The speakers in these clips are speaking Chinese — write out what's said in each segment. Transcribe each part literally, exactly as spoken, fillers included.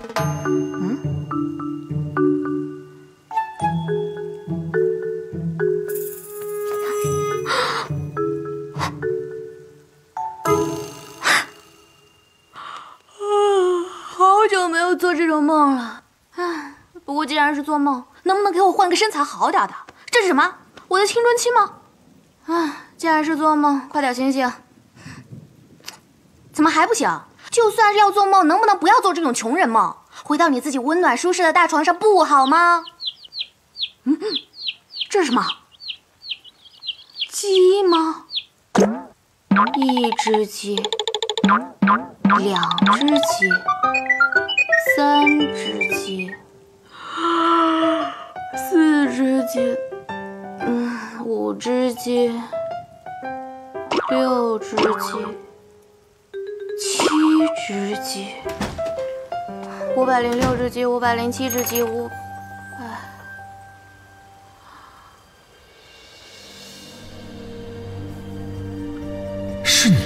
嗯？好久没有做这种梦了，唉。不过既然是做梦，能不能给我换个身材好点的？这是什么？我的青春期吗？唉，既然是做梦，快点醒醒！怎么还不醒？就算是要做梦，能不能不要做这种穷人梦？回到你自己温暖舒适的大床上不好吗？嗯，这是什么？鸡吗？一只鸡，两只鸡，三只鸡，四只鸡，嗯，五只鸡，六只鸡，七只鸡，五百零六只鸡，五百零七只鸡，五，哎， 是你。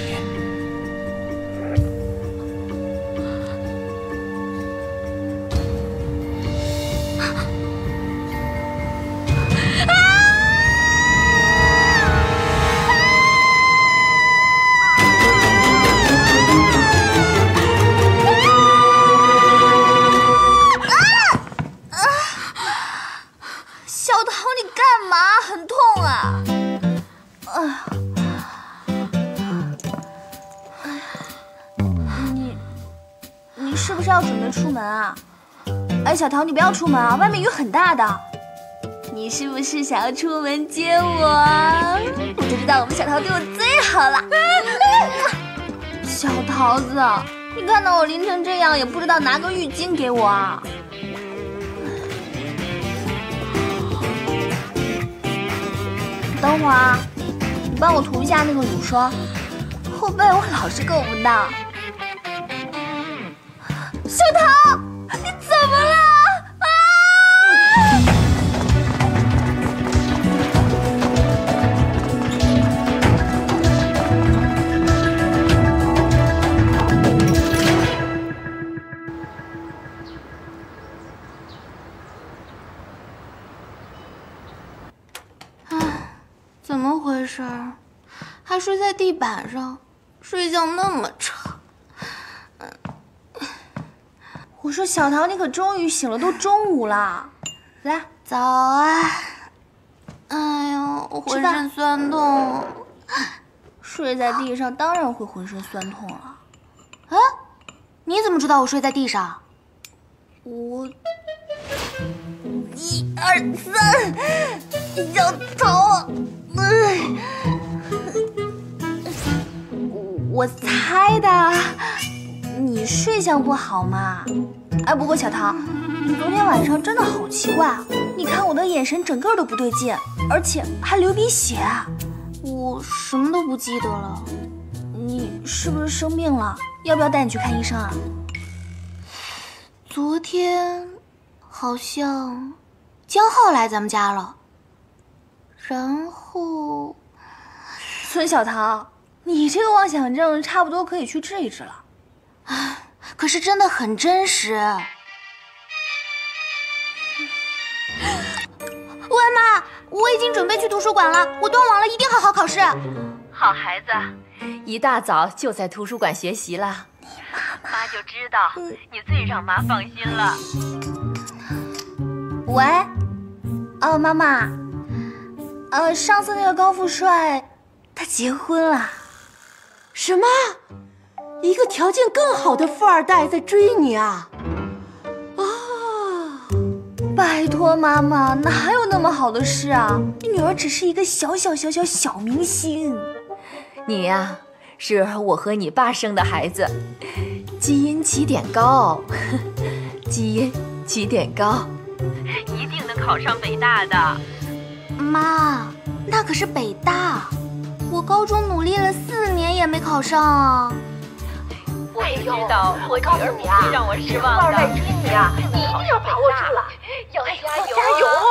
是不是要准备出门啊？哎，小桃，你不要出门啊，外面雨很大的。你是不是想要出门接我？我就知道我们小桃对我最好了。小桃子，你看到我淋成这样，也不知道拿个浴巾给我啊？等会儿啊，你帮我涂一下那个乳霜，后背我老是够不到。小桃，你怎么了？啊！唉，怎么回事？还睡在地板上，睡觉那么长。我说小桃，你可终于醒了，都中午了。来，早啊！哎呦，我浑身酸痛。睡在地上当然会浑身酸痛了。啊？你怎么知道我睡在地上？我一二三，小桃，嗯，我猜的。你睡相不好嘛？哎，不过小桃，你昨天晚上真的好奇怪啊！你看我的眼神整个都不对劲，而且还流鼻血。我什么都不记得了。你是不是生病了？要不要带你去看医生啊？昨天好像江浩来咱们家了，然后孙小桃，你这个妄想症差不多可以去治一治了。唉，可是真的很真实。喂妈，我已经准备去图书馆了，我断网了，一定好好考试。 好孩子，一大早就在图书馆学习了。你妈妈，妈就知道你最让妈放心了。 喂，哦，妈妈，呃，上次那个高富帅他结婚了。 什么？一个条件更好的富二代在追你啊！啊！ 拜托妈妈，哪有那么好的事啊？你女儿只是一个小小小小小明星。 你呀、啊，是我和你爸生的孩子，基因起点高，基因起点高，一定能考上北大的。 妈，那可是北大，我高中努力了四年也没考上啊。 我也知道，我女儿不会让我失望的。富二代追你啊，你一定要把握住了，要加油！加油！